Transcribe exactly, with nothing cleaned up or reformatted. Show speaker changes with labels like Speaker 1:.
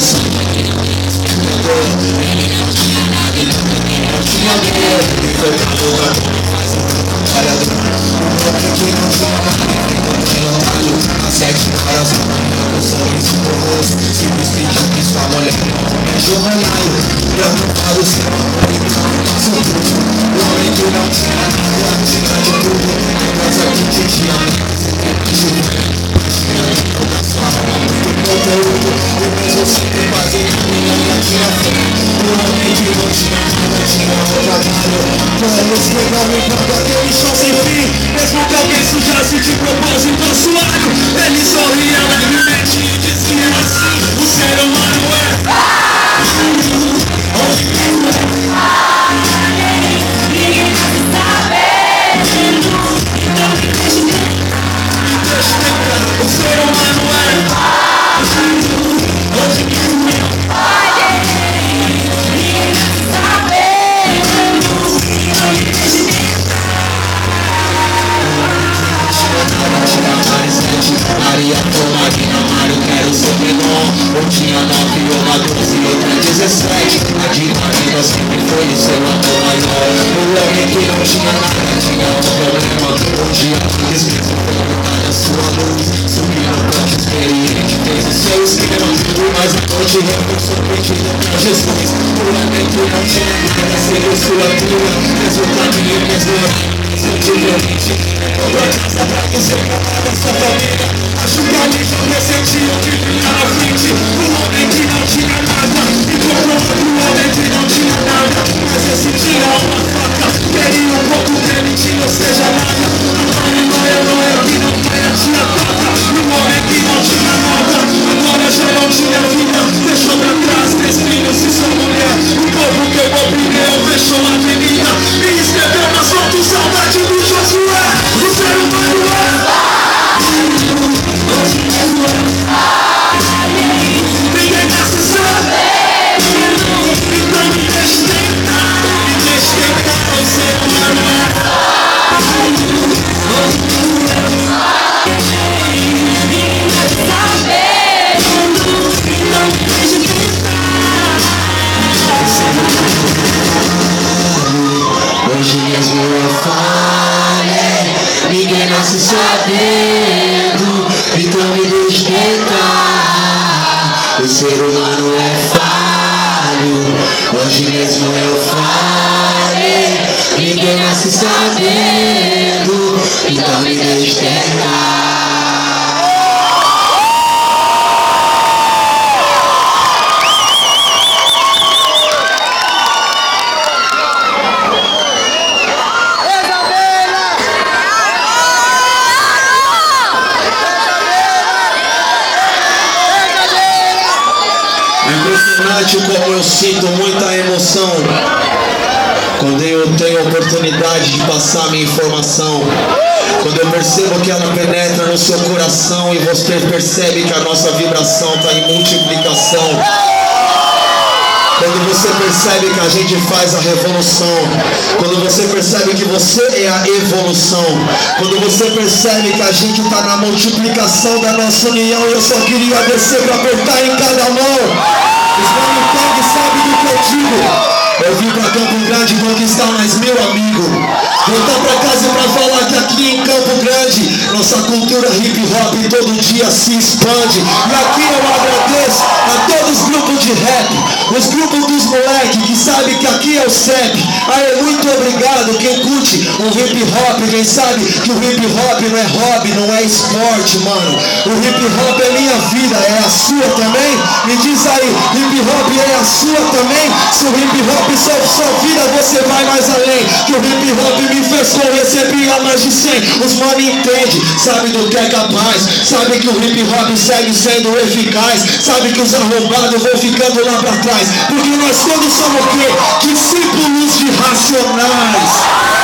Speaker 1: Aquele chão sem fim, mesmo que alguém sujasse de propósito ao suado, ele sorria levemente e dizia assim: o ser humano é ninguém sabe. O ser humano é Maria Tomarina, Mário, quero sobrenome. Eu tinha nove, uma doze, outra dezessete. A de Marina sempre foi o seu amor maior. O homem que não tinha nada, tinha um problema. Um dia, desprezo voltar a sua luz. Subiu no campo experiente, fez o seu esquema. Mas a noite reforçou pedido pra Jesus. O homem que não tinha nada, seguiu sua cura. Mesmo caminho, mesmo simplesmente pra casa pra dizer pra sua família. Acho que ali já ressentiu que vinha na frente. O homem que não tinha nada e comprou o homem que não tinha nada. Mas esse tinha uma faca, queria um pouco dele, tinha, ou seja, nada. Agora não é, não é, que não ganha, tinha faca. O homem que não tinha nada, agora já não tinha vida. Deixou pra trás três filhos e sua mulher. O povo queimou pneu, fechou a avenida e escreveu nas fotos saudade do Josué. O ser humano é ninguém nasce sabendo. Então me deixe tentar, me deixe tentar. O ser humano é ninguém nasce sabendo. Então me deixe tentar. Hoje mesmo eu falei, ninguém nasce sabendo, então me deixe tentar. O ser humano é falho. Hoje mesmo eu falei, ninguém nasce sabendo, então me deixe tentar. Como eu sinto muita emoção quando eu tenho a oportunidade de passar minha informação, quando eu percebo que ela penetra no seu coração e você percebe que a nossa vibração está em multiplicação, quando você percebe que a gente faz a revolução, quando você percebe que você é a evolução, quando você percebe que a gente está na multiplicação da nossa união. Eu só queria descer para apertar em cada mão. Os malucos sabem do que eu digo. Eu vim pra Campo Grande conquistar mais meu amigo. Voltar pra casa pra falar que aqui em Campo Grande nossa cultura hip hop todo dia se expande. E aqui eu agradeço a todos os grupos de rap, os grupos dos moleques que sabem que aqui é o C E P. Aí muito obrigado quem curte o hip hop, quem sabe que o hip hop não é hobby, não é esporte, mano. O hip hop é minha vida, é a sua também? Me diz aí, hip hop é a sua também? Se o hip hop salva sua vida, você vai mais além. Que o hip hop me fez com receber a mais de cem. Os mano entende, sabe do que é capaz, sabe que o hip hop segue sendo eficaz, sabe que os arrombados vão ficando lá pra trás, porque nós todos somos o quê? Discípulos de Racionais.